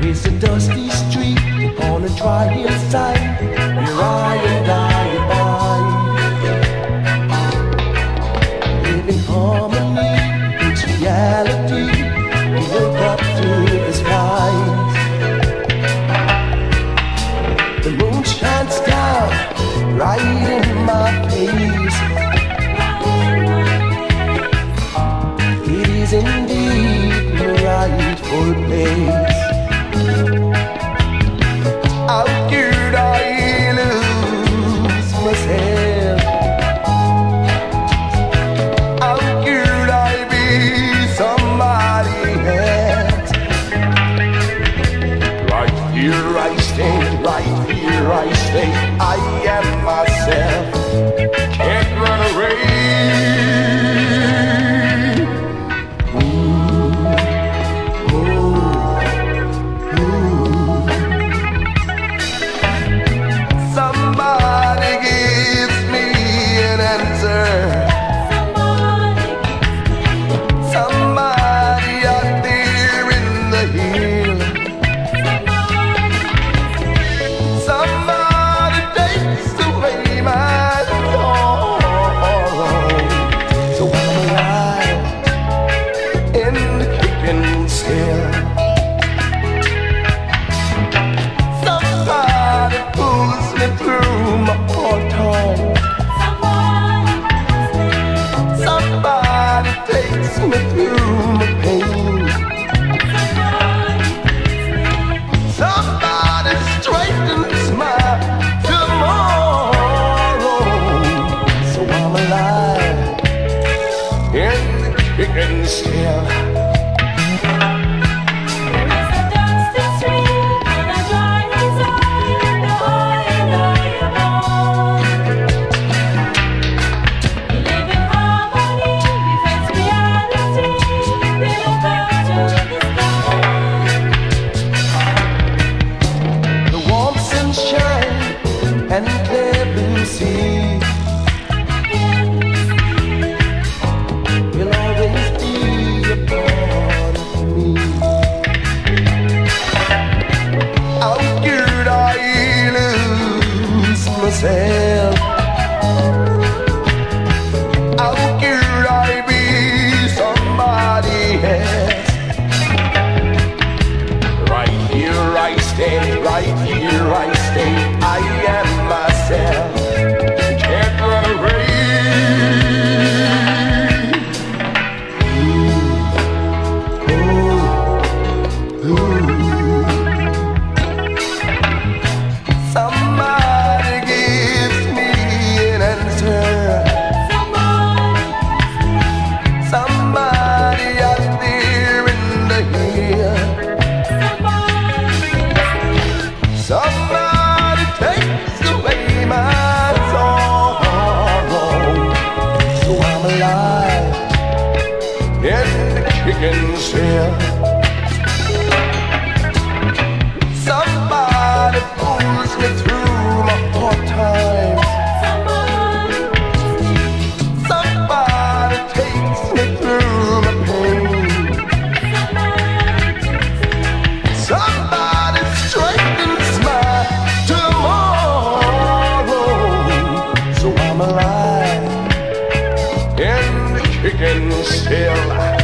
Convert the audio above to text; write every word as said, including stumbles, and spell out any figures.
It's a dusty street on a dry hillside, where I and I abide. Live in harmony, it's reality. We look up to the skies. The moon shines down right in my face. It is indeed the rightful place. How could I lose myself? How could I be somebody else? Right here I stand, right here I stay. I am myself, can't run away. Me through my pain. Somebody straightens my tomorrow. So I'm alive in the kicking still. And clear blue sea will always be a part of me. How could I lose myself? How could I be somebody else? Right here I stand, right here I stay. I am myself, can't run away. Ooh, ooh, ooh. Somebody gives me an answer. Somebody out there in the hill. Somebody takes away my sorrow. So I'm alive in the kicking still. Somebody pulls me through my hard times. Somebody takes me through my pain. Somebody straightens my tomorrow. So I'm alive in the kicking still.